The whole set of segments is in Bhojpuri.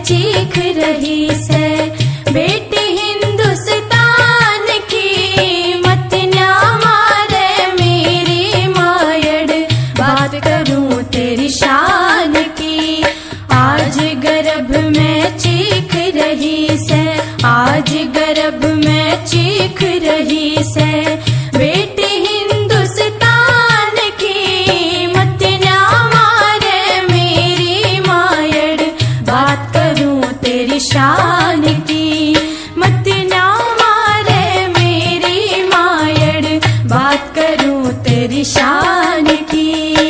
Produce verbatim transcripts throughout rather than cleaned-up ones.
चीख रही से। बेटी हिंदुस्तान की मत ना मारे मेरी मायड़, बात करूं तेरी शान की। आज गर्भ में चीख रही से, आज गर्भ में चीख रही से। बेटी हिंदुस्तान की मत ना मारे मेरी मायड़, बात करूं तेरी शान की। मत ना मारे मेरी मायड़, बात करूं तेरी शान की।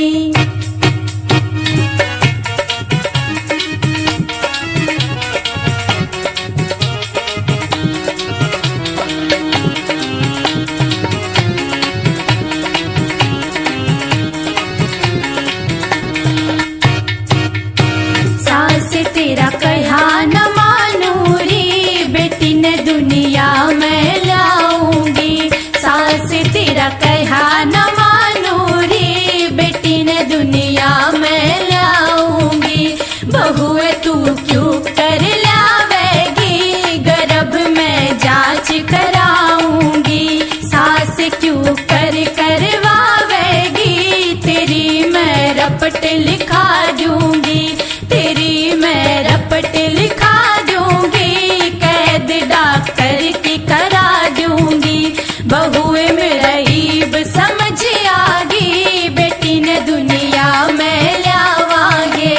तेरा कहा न मानू री, बेटी ने दुनिया में लाऊंगी। सास तेरा कहा न मानू री, बेटी ने दुनिया में लाऊंगी। बहुए तू क्यों कर लावेगी, गर्भ में जांच कराऊंगी। सास क्यों कर करवावेगी, तेरी मैं रपट लिखा दूंगी। तेरी मैं रपट लिखा दूंगी, कैद डॉक्टर की करा दूंगी। बहुए मेरा ईब समझ आगी, बेटी ने दुनिया में लावांगे।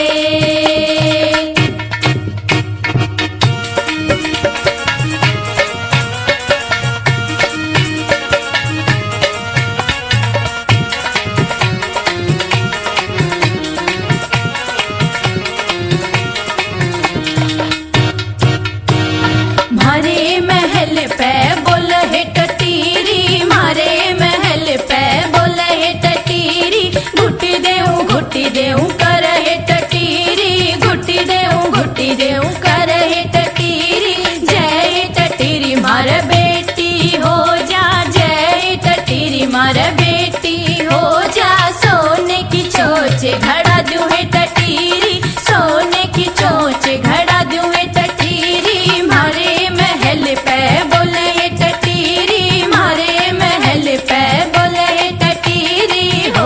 मारे महल पे बोल है टटीरी, मारे महल पे बोल है टटीरी। घुटी देऊं घुटी देऊं कर है टटीरी, घुटी देऊं घुटी देऊं कर है टटीरी। जय टटीरी मार बेटी हो जा, जय टटीरी मार बेटी हो जा। सोने की चोच घड़ा दूं है टटीरी, सोने की चोच घड़ा दूं है टटीरी। मारे महल पे बोले टटीरी, मारे महल पे बोले टटीरी हो।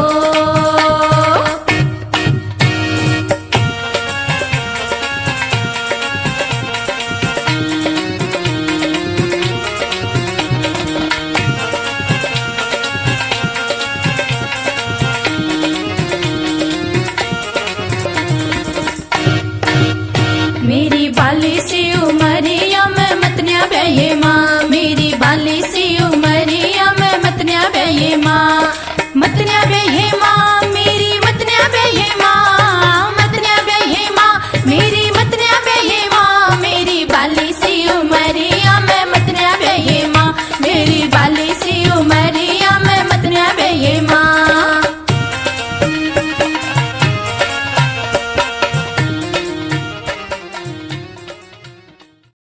मेरी बाली से